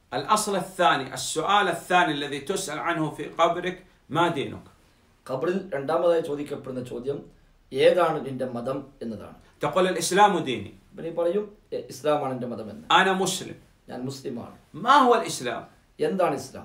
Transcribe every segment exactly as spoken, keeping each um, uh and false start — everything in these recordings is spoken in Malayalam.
الأصل الثاني السؤال الثاني الذي تسأل عنه في قبرك ما دينك؟ ഖബറിൽ രണ്ടാമതായി ചോദിക്കപ്പെടുന്ന ചോദ്യം ഏതാണ് നിന്റെ മതം എന്നതാണ്. تقول الإسلام ديني. നീ പറയും ഇസ്ലാമാണ് എന്റെ മതം എന്ന്. أنا مسلم. ഞാൻ മുസ്ലിമാണ്. ما هو الإسلام؟ എന്താണ് ഇസ്ലാം?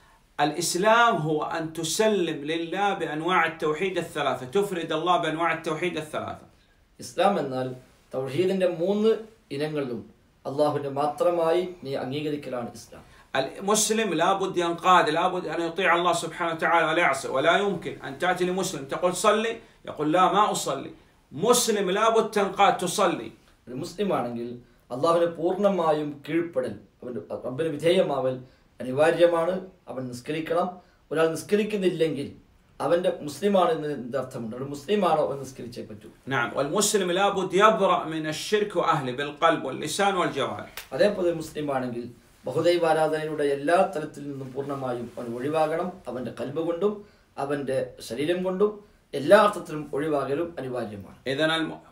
الإسلام هو أن تسلم لله بأنواع التوحيد الثلاثة، تفرد الله بأنواع التوحيد الثلاثة. ഇസ്ലാം എന്നാൽ തൗഹീദിന്റെ മൂന്ന് ഇനങ്ങളിലും അള്ളാഹുവിനെ മാത്രമായി നീ അംഗീകരിക്കലാണ് ഇസ്ലാം. المسلم لابد ينقاد، لابد أن يطيع الله سبحانه وتعالى ولا يعصي، ولا يمكن أن تأتي لمسلم تقول صلي يقول لا ما أصلي. مسلم لابد تنقاد تصلي. ഒരു മുസ്ലിം ആണെങ്കിൽ അള്ളാഹുവിനെ പൂർണ്ണമായും കീഴ്പ്പെടൽ, അവന്റെ റബ്ബിന് വിധേയമാവൽ അനിവാര്യമാണ്. അവൻ നിസ്കരിക്കണം. ഒരാൾ നിസ്കരിക്കുന്നില്ലെങ്കിൽ അവന്റെ മുസ്ലിമാണ് എന്ന് അർത്ഥമുണ്ട്. ഒരു മുസ്ലിമാണോ അവൻ നിസ്കരിച്ചേ പറ്റൂ. نعم والمسلم لابد يبرأ من الشرك وأهله بالقلب واللسان والجوارح. അതേപോലെ മുസ്ലിം ആണെങ്കിൽ ബഹുദൈവാരാധനയുടെ എല്ലാ തലത്തിൽ നിന്നും പൂർണ്ണമായും അവൻ ഒഴിവാകണം. അവന്റെ കൽബ് കൊണ്ടും അവന്റെ ശരീരം കൊണ്ടും എല്ലാ അർത്ഥത്തിലും ഒഴിവാകലും അനിവാര്യമാണ്. إذن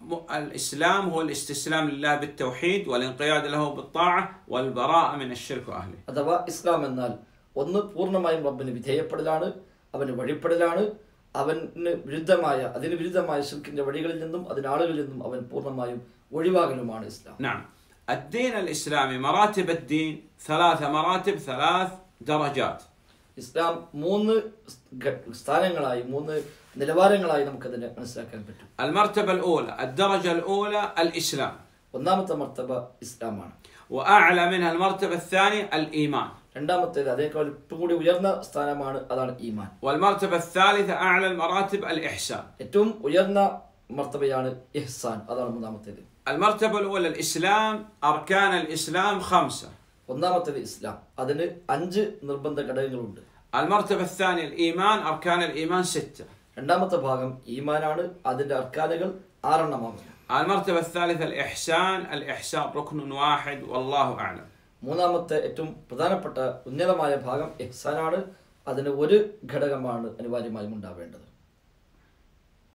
الإسلام هو الاستسلام لله بالتوحيد والانقياد له بالطاعة والبراءة من الشرك وأهله. അഥവാ ഇസ്ലാം എന്നാൽ ഒന്ന് പൂർണ്ണമായും റബ്ബിന് വിധേയപ്പെടലാണ്, അവന് വഴിപ്പെടലാണ്, അവന് വിരുദ്ധമായ അതിന് വിരുദ്ധമായ ശിർക്കിന്റെ വഴികളിൽ നിന്നും അതിനാളുകളിൽ നിന്നും അവൻ പൂർണ്ണമായും ഒഴിവാകലുമാണ് ഇസ്ലാം. نعم الدين الإسلامي مراتب الدين ثلاثة مراتب ثلاث درجات. ഇസ്ലാം മൂന്ന് സ്ഥാനങ്ങളായി മൂന്ന് നിലവാരങ്ങളായി നമുക്കതിനെ മനസ്സിലാക്കാൻ പറ്റും. المرتبة الأولى الدرجة الأولى الإسلام. ഒന്നാമത്തെ മർത്തബ ഇസ്ലാമാണ്. وأعلى منها المرتبة الثانية الإيمان. രണ്ടാമത്തേത് അതേക്കാൾ ഏറ്റവും കൂടി ഉയർന്ന സ്ഥാനമാണ്, അതാണ് ഈമാൻ. والمرتبة الثالثة أعلى المراتب الإحسان. ഏറ്റവും ഉയർന്ന മർത്തബയാണ് ഇഹ്സാൻ, അതാണ് മൂന്നാമത്തേത്. المرتبة الأولى الإسلام أركان الإسلام خمسة. ഒന്നാമത്തേത് ഇസ്ലാം, അതിന് അഞ്ച് നിർബന്ധ ഘടകങ്ങളുണ്ട്. المرتبة الثانية الإيمان أركان الإيمان ستة. രണ്ടാമത്തെ ഭാഗം ഈമാനാണ്, അതിന്റെ അർക്കാനുകൾ ആറെണ്ണമാണ്. المرتبة الثالثة الإحسان الإحسان ركن واحد والله أعلم. മൂന്നാമത്തെ ഏറ്റവും പ്രധാനപ്പെട്ട ഉന്നതമായ ഭാഗം ഇഹ്സാനാണ്, അതിന് ഒരു ഘടകമാണ് അനിവാര്യമായും ഉണ്ടാവേണ്ടത്.